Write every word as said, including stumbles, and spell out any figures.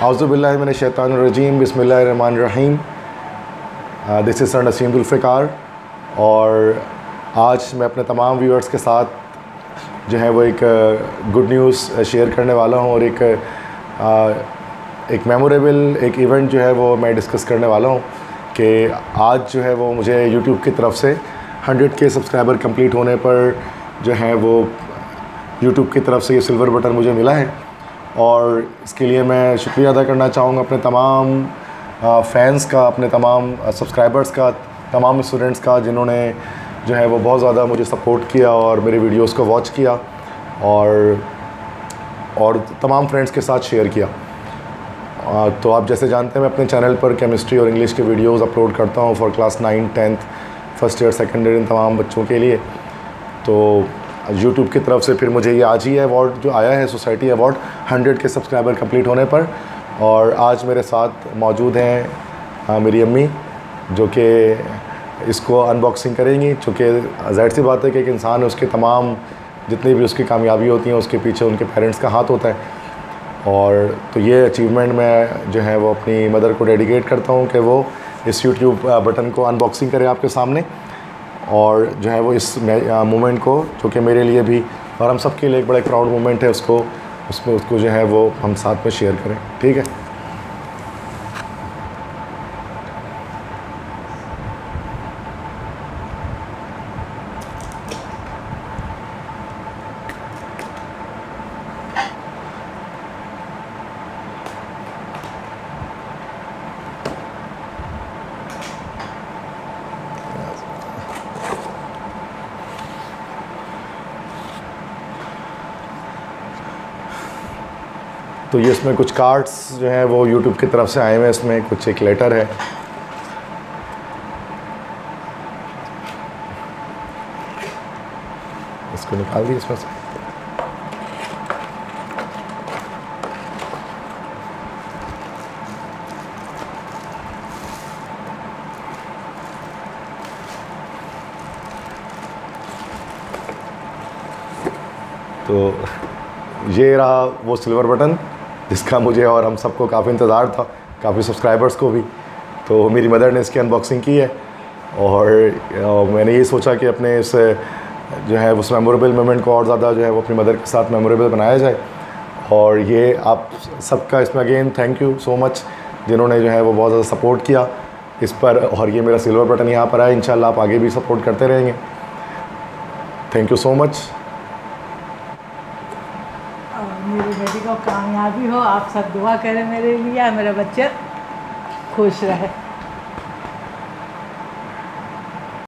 औज़ुबिल्लाहि मिनश शैतानिर रजीम, बिस्मिल्लाहिर रहमानिर रहीम। This is sir Naseem Zulfikar और आज मैं अपने तमाम व्यूअर्स के साथ जो है वो एक गुड न्यूज़ शेयर करने वाला हूँ और एक एक मेमोरेबल एक इवेंट जो है वो मैं डिस्कस करने वाला हूँ कि आज जो है वो मुझे यूट्यूब की तरफ से हंड्रेड के सब्सक्राइबर कंप्लीट होने पर जो है वो यूट्यूब की तरफ से ये सिल्वर बटन मुझे मिला है और इसके लिए मैं शुक्रिया अदा करना चाहूँगा अपने तमाम फ़ैन्स का, अपने तमाम सब्सक्राइबर्स का, तमाम स्टूडेंट्स का जिन्होंने जो है वो बहुत ज़्यादा मुझे सपोर्ट किया और मेरे वीडियोस को वॉच किया और और तमाम फ्रेंड्स के साथ शेयर किया। तो आप जैसे जानते हैं मैं अपने चैनल पर केमिस्ट्री और इंग्लिश के वीडियोस अपलोड करता हूँ for class nine tenth first year second year इन तमाम बच्चों के लिए। तो यूट्यूब की तरफ से फिर मुझे ये आज ही अवार्ड जो आया है, सोसाइटी अवार्ड हंड्रेड के सब्सक्राइबर कंप्लीट होने पर। और आज मेरे साथ मौजूद हैं मेरी अम्मी जो कि इसको अनबॉक्सिंग करेंगी, चूँकि ज़ाहिर सी बात है कि एक इंसान है, उसके तमाम जितनी भी उसकी कामयाबी होती हैं उसके पीछे उनके पेरेंट्स का हाथ होता है। और तो ये अचीवमेंट मैं जो है वो अपनी मदर को डेडिकेट करता हूँ कि वो इस यूट्यूब बटन को अनबॉक्सिंग करें आपके सामने और जो है वो इस मोमेंट को, जो कि मेरे लिए भी और हम सब के लिए एक बड़ा प्राउड मोमेंट है, उसको उसमें उसको जो है वो हम साथ में शेयर करें। ठीक है। तो ये इसमें कुछ कार्ड्स जो हैं वो यूट्यूब की तरफ से आए हुए हैं, इसमें कुछ एक लेटर है। इसको निकाल दिए इसमें से। तो ये रहा वो सिल्वर बटन जिसका मुझे और हम सबको काफ़ी इंतज़ार था, काफ़ी सब्सक्राइबर्स को भी। तो मेरी मदर ने इसकी अनबॉक्सिंग की है और मैंने ये सोचा कि अपने इस जो है उस मेमोरेबल मोमेंट को और ज़्यादा जो है वो अपनी मदर के साथ मेमोरेबल बनाया जाए। और ये आप सबका इसमें again thank you so much जिन्होंने जो है वो बहुत ज़्यादा सपोर्ट किया इस पर। और ये मेरा सिल्वर बटन यहाँ पर आया, इंशाल्लाह आप आगे भी सपोर्ट करते रहेंगे। Thank you so much. मेरी बेटी को कामयाबी हो, आप सब दुआ करें मेरे लिए, मेरा बच्चा खुश रहे।